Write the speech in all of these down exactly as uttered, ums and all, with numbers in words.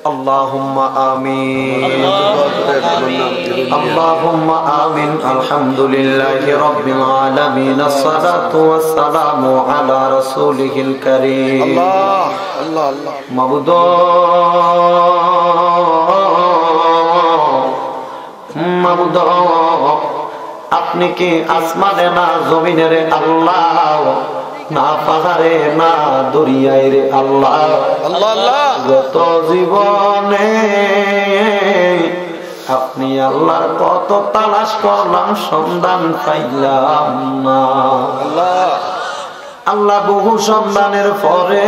اللهم آمين اللهم آمين الحمد لله رب العالمين الصلاة والسلام على رسوله الكريم الله الله الله معبود معبود আপনি কি আসমানে না জমিনে রে আল্লাহ না পাহাড়ে না দরিয়ায় রে আল্লাহ আল্লাহ আল্লাহ যত জীবনে আপনি আল্লাহর কত তালাশ করলাম সন্ধান পাইলাম না আল্লাহ আল্লাহ বহু সন্ধানের পরে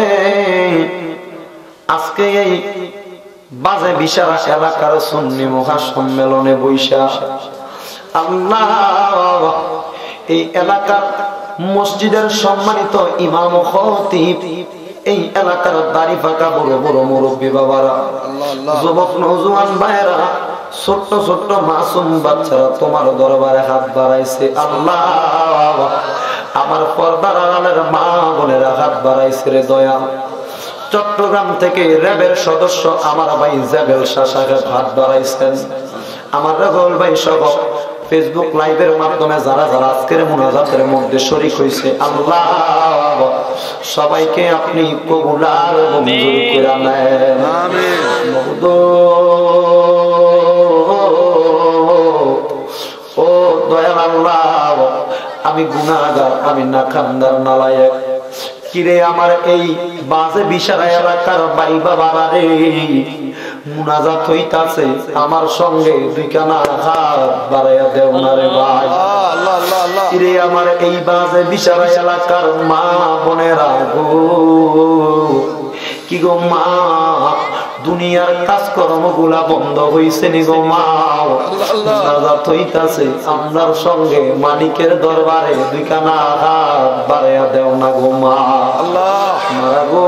আজকে এই বাজে বিশারা এলাকার সুন্নি মহাসম্মেলনে বৈশা আল্লাহ এই এলাকার মসজিদের সম্মানিত ইমাম ও খতিব এই এলাকার দাড়ি পাকা বড় বড় মুরব্বী বাবারা যুবক নওজোয়ান ভাইরা ছোট্ট ছোট্ট মাসুম বাচ্চারা তোমার দরবারে হাত বাড়াইছে আল্লাহ আমার পর্দার আড়ালের মা বোনেরা হাত বাড়াইছে রে দয়াল চট্টগ্রাম থেকে র্যাবের সদস্য আমার ভাই জাবেল শাহ সাহেব হাত বাড়াইছেন আমার রাহুল ভাই সহ ফেসবুক লাইভের মাধ্যমে যারা যারা আজকের মুনাজাতের মধ্যে শরীক হয়েছে আল্লাহ সবাইকে আপনি কবুল আর মঞ্জুর করে নেন আমিন ও দয়াল আল্লাহ আমি গুনাহগার আমি নাকান্দার নালায়েক কিরে আমার এই বাজে বিশারা এলাকার ভাই বাবারা রে মুনাজাত হইতাছে আমার সঙ্গে দুইখানা হাত বাড়াইয়া দেও না রে ভাই আল্লাহ আল্লাহ আল্লাহ কিরে আমার এই বাজে বিশারা এলাকার মা বোনেরা গো কি গো মা দুনিয়ার কাজকর্মগুলা বন্ধ হইছে নি গো মা মুনাজাত হইতাছে আমরার সঙ্গে মালিকের দরবারে দুইখানা হাত বাড়াইয়া দেও না গো মা আল্লাহ মারা গো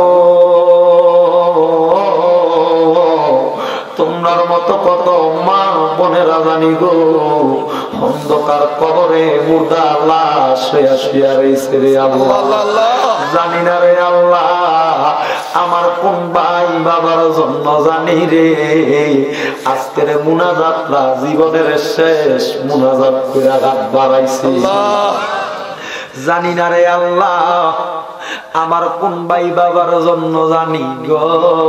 তোমার মতো কত মা বোনেরা জানি গো অন্ধকার কবরে মুর্দা লাশ হইয়া শুইয়া রইছে রে আল্লাহ জানি না রে আল্লাহ আমার কোন ভাই বাবার জন্য জানি রে আজকের মুনাজাতটা জীবনের শেষ মুনাজাত করে হাত বাড়াইছি জানি না রে আল্লাহ আমার কোন ভাই বাবার জন্য জানি গো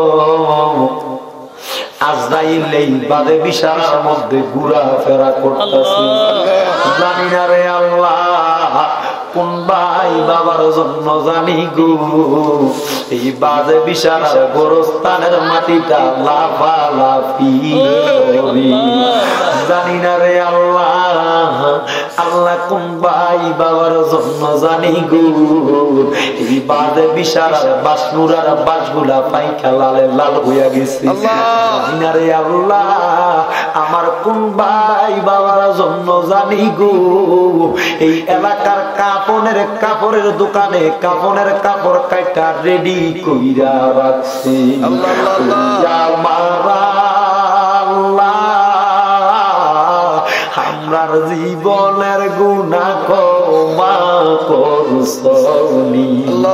আজরাইল এই বাদে বিশালার মধ্যে ঘুরা ফেরা করতেছি জানি না রে আল্লাহ কোন ভাই বাবার জন্য জানি গো এই বাদে বিশালার গোরস্থানের মাটিটা লাফালাফি করি জানি না রে আল্লাহ আল্লাহ কোন ভাই বাবার জন্য জানি গো এই বাদে বিশালার বাসনুরার বাসগুলা পাইকা লালে লাল হইয়া গেছে জানি রে আল্লাহ আমার কোন ভাই বাবার জন্য জানি গো এই এলাকার কাপড়ের কাপড়ের দোকানে কাপড়ের কাপড় কাটা রেডি কইরা রাখছি আমরার জীবনের গুনাহ ক্ষমা করছনি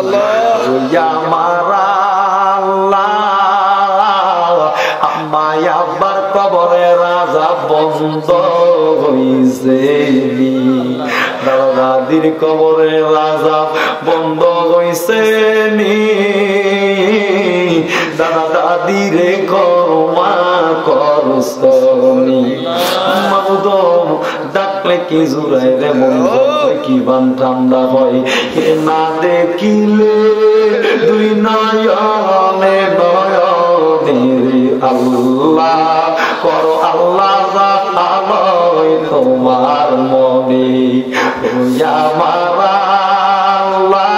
আমার আব্বার কবরে রাজা বন্ধ হইছে দাদা দাদির কবরে রাজা বন্ধ হইছে নি দাদা দাদিরে ক্ষমা করছনি মাবুদ ডাকলে কি জুড়াই রে মন কি বান ঠান্ডা হয় কে না দেখিলে দুই নয়নে নয়নে আল্লাহ করো আল্লাহ জাহালয় তোমার মনে আমার আল্লাহ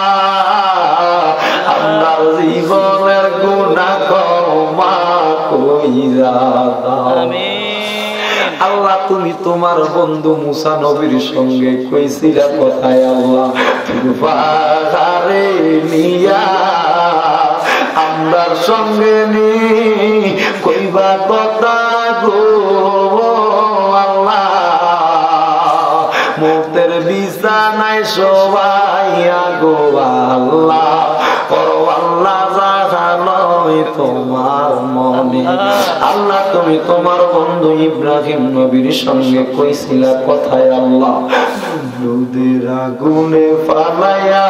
আমার জীবনের গুনাহ ক্ষমা কইরা দাও আল্লাহ তুমি তোমার বন্ধু মুসা নবীর সঙ্গে কইছিলা কথায় আল্লাহ পাহাড়ে নিয়া আমরার সঙ্গে নি কইবা কথা গো আল্লাহ মুতের বিছানায় সবাই আগো আল্লাহ করো আল্লাহ জাহালয় তোমার মনে। আল্লাহ তুমি তোমার বন্ধু ইব্রাহিম নবীর সঙ্গে কইছিলা কথায় আল্লাহ দুধের আগুনে ফালাইয়া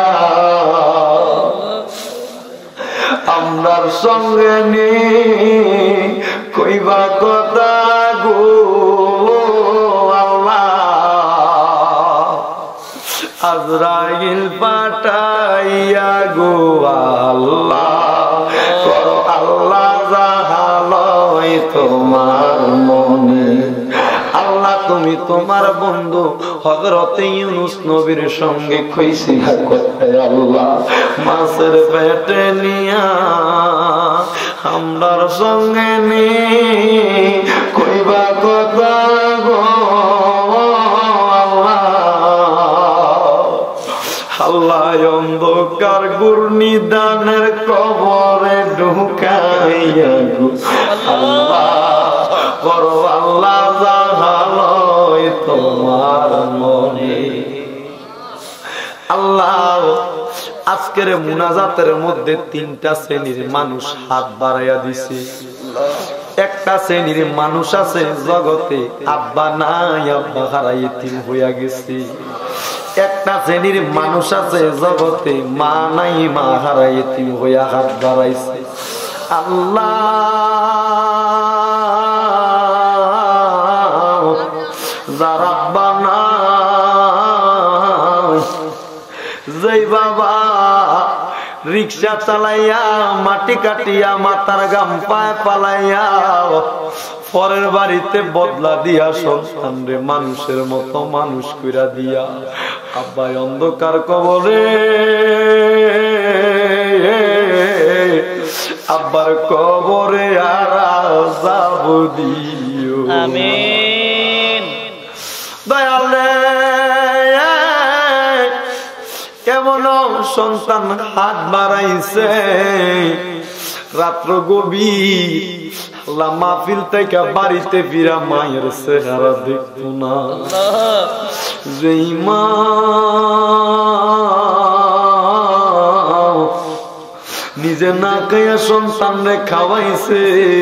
আমরার সঙ্গে নে কইবা কথা গো আল্লাহ আজরাইল পাঠাইয়া গো আল্লাহ করো আল্লাহ যাহালয় তোমার মনে। আল্লাহ তুমি তোমার বন্ধু হযরত ইউনূস নবীর সঙ্গে কইছিলা কথায় আল্লাহ মাছের পেটে নিয়া আমরার সঙ্গে নে কইবা কথা গো আল্লাহ অন্ধকার গুরনিদানের কবরে ঢুকাইয়া গো আল্লাহ করো আল্লাহ যাহালয় তোমার মনে। আল্লাহ আজকের মুনাজাতের মধ্যে তিনটা শ্রেণীর মানুষ হাত বাড়াইয়া দিছে। একটা শ্রেণীর মানুষ আছে জগতে আব্বা নাই আব্বা হারাই এতিম হইয়া গেছে। একটা শ্রেণীর মানুষ আছে জগতে মা নাই মা হারাই এতিম হইয়া হাত বাড়াইছে। আল্লাহ যারা আব্বা নাই, যেই বাবা রিক্সা চালাইয়া মাটি কাটিয়া মাথার গাম পায় পালাইয়া পরের বাড়িতে বদলা দিয়া সন্তান রে মানুষের মতো মানুষ কইরা দিয়া আব্বাই অন্ধকার কবরে আব্বার কবরে আর যাব দিও আমিন। দয়ালে কেমন সন্তান হাত বাড়াইছে রাত্র গভীর আল্লাহ মাহফিল থেকে বাড়িতে ফিরা মায়ের চেহারা দেখতো না। যেই মা নিজে না খাইয়া সন্তান রে খাওয়াইছে,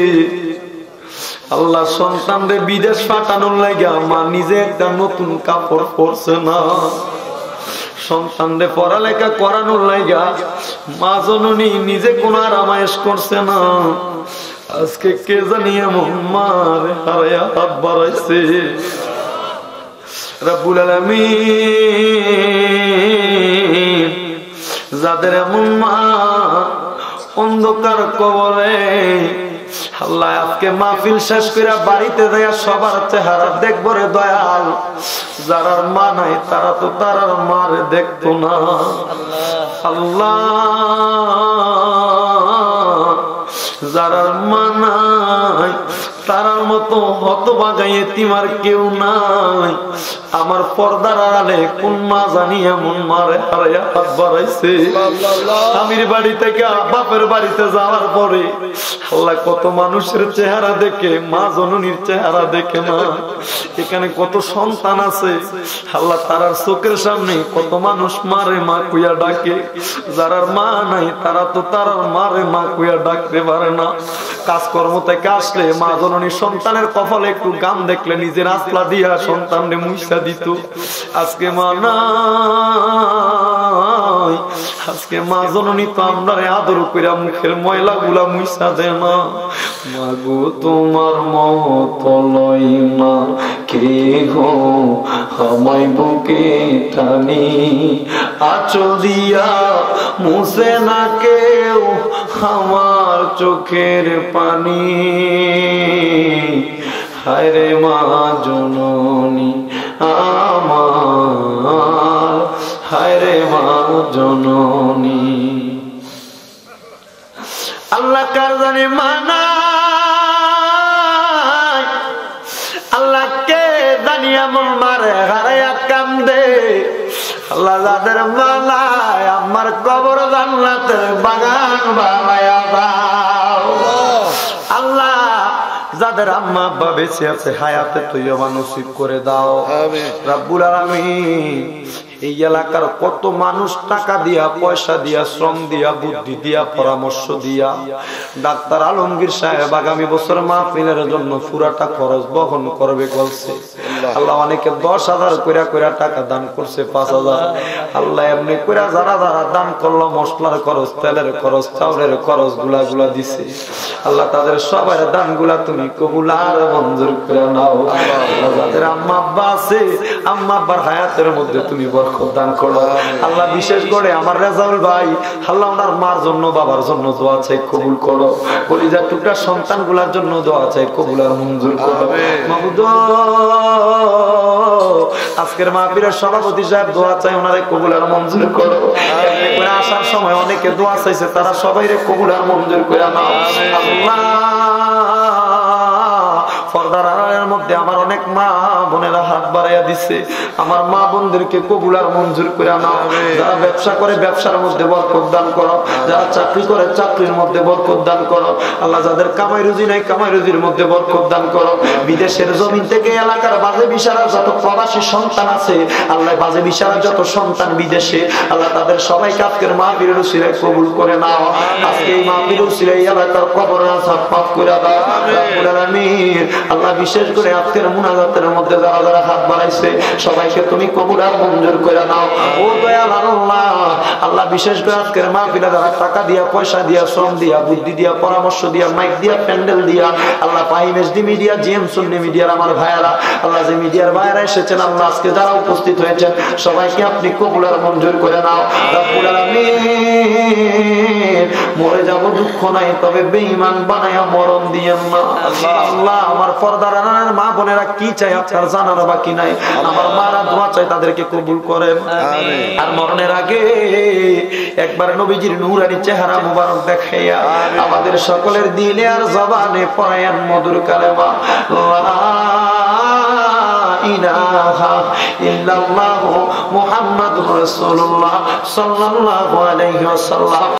আল্লাহ সন্তান রে বিদেশ পাঠানোর লাগা মা নিজে একটা নতুন কাপড় পরছে না। সন্তান রে পড়ালেখা করানোর লাগা মা জননী নিজে কোন আরামায়েশ করছে না। আজকে কে জানি এমন মার হারায়া হাত বাড়াইছে। রব্বুল আলামিন যাদের এমন মা অন্ধকার কবরে আল্লাহ আজকে মাহফিল শেষ করে বাড়িতে যাইয়া সবার চেহারা দেখবো রে দয়াল। যারা মা নাই তারা তো তারার মারে দেখতো না। আল্লাহ যারা মা নাই তারার মতো হতভাগা এতিম আর কেউ নাই। আমার পর্দার আড়ালে কোন মা জানি এমন মারে হারাইয়া হাত বাড়াইছে। আমির বাড়ি থেকে বাপের বাড়িতে যাওয়ার পরে আল্লাহ কত মানুষের চেহারা দেখে মা জননীর চেহারা দেখে না। এখানে কত সন্তান আছে আল্লাহ তারার চোখের সামনে কত মানুষ মারে মা কুইয়া ডাকে। যারার মা নাই তারা তো তারার মারে মা কুইয়া ডাকতে পারে না। কাজকর্ম থেকে আসলে মা জননী সন্তানের কপালে একটু গাম দেখলে নিজের আসলা দিয়া সন্তানরে মুইসা দিত। আজকে মা নাই, আজকে মা জননী তো আমরা আদর কইরা মুখের ময়লা গুলা মুইসা দেয় না। মাগো তোমার মত লই না কে গো আমায় বুকে টানি, আঁচল দিয়া মুছে না কেউ আমার চোখের পানি। হায় রে মা জননী আমার, হায় রে মা জননী। আল্লাহ কার জানি মানা, আল্লাহ কে জানি এমন মারে হারাইয়া কান্দে। আল্লাহ যাদের মালায় আমার কবর জান্নাতের বাগান বানায়া দাও। আল্লাহ যাদের আম্মা আব্বা বেঁচে আছে হায়াতে তুইও নসিব করে দাও। রব্বুল আলামিন এই এলাকার কত মানুষ টাকা দিয়া, পয়সা দিয়া, শ্রম দিয়া, বুদ্ধি দিয়া, পরামর্শ দিয়া ডাক্তার আলমগীর সাহেব আগামী বছর মাহফিলের জন্য পুরাটা খরচ বহন করবে বলছে। আল্লাহ অনেকে দশ হাজার কইরা কইরা টাকা দান করছে, পাঁচ হাজার। আল্লাহ এমনি কইরা যারা যারা দান করলো, মশলার খরচ, তেলের খরচ, চাউলের খরচ গুলা গুলা দিছে, আল্লাহ তাদের সবার দান গুলা তুমি কবুল আর মঞ্জুর করে নাও। যাদের আম্মা আব্বা আছে, আম্মা আব্বার হায়াতের মধ্যে তুমি বরকত দান করো আল্লাহ। বিশেষ করে আমার রেজাউল ভাই, আল্লাহ ওনার মার জন্য, বাবার জন্য দোয়া চাই, কবুল করো। কলিজার টুকরা সন্তান গুলার জন্য দোয়া চাই, কবুল আর মঞ্জুর করো। মাহমুদ আজকের মাহফিলের সভাপতি সাহেব দোয়া চাই, ওনারে কবুল আর মঞ্জুর করো। আসার সময় অনেকে দোয়া চাইছে, তারা সবাই রে কবুল আর মঞ্জুর করে নাও আল্লাহ। পর্দার আড়ালের মধ্যে আমার অনেক মা বোনেরা হাত বাড়াইয়া দিছে, আমার মা বোনদেরকে কবুল আর মঞ্জুর করে নাও। যারা ব্যবসা করে ব্যবসার মধ্যে বরকত দান করো, যারা চাকরি করে চাকরির মধ্যে বরকত দান করো আল্লাহ। যাদের কামাই রুজি নাই, কামাই রুজির মধ্যে বরকত দান করো। বিদেশের জমিন থেকে এলাকার বাজে বিশারা যত প্রবাসী সন্তান আছে আল্লাহ, বাজে বিশারা যত সন্তান বিদেশে আল্লাহ, তাদের সবাইকে আজকের মাহফিলের উসিলায় কবুল করে নাও। আজকে এই মাহফিলের উসিলায় এলাকার কবরের আযাব মাফ করে দাও রব্বুল আলামিন। আল্লাহ বিশেষ করে আজকের মুনাজাতের মধ্যে যারা যারা হাত বাড়াইছে সবাইকে তুমি কবুল আর মঞ্জুর করে নাও ও দয়াল আল্লাহ। আল্লাহ বিশেষ করে আজকের মাহফিলে যারা টাকা দিয়া, পয়সা দিয়া, শ্রম দিয়া, বুদ্ধি দিয়া, পরামর্শ দিয়া, মাইক দিয়া, প্যান্ডেল দিয়া আল্লাহ, Fahim SD media, GM Sunni মিডিয়ার আমার ভাইয়েরা আল্লাহ, যে মিডিয়ার ভাইয়েরা এসেছেন আল্লাহ, আজকে যারা উপস্থিত হয়েছেন সবাইকে আপনি কবুল আর মঞ্জুর করে নাও রব্বুল আলামিন। মরে যাব দুঃখ নাই, তবে বেঈমান বানায়া মরণ দিয়েন না আল্লাহ। আমার পর্দার আড়ালের মা বোনেরা কি চাই আপনার জানার বাকি নাই, আমার মারা দোয়া চাই, তাদেরকে কবুল করেন। আর মরণের আগে একবার নবীজির নূরানি চেহারা মুবারক দেখাইয়া আমাদের সকলের দিলে আর জবানে পড়ায়ান মধুর কালেমা লা ইলাহা ইল্লাল্লাহু মুহাম্মাদুর রাসূলুল্লাহ সাল্লাল্লাহু আলাইহি ওয়াসাল্লাম।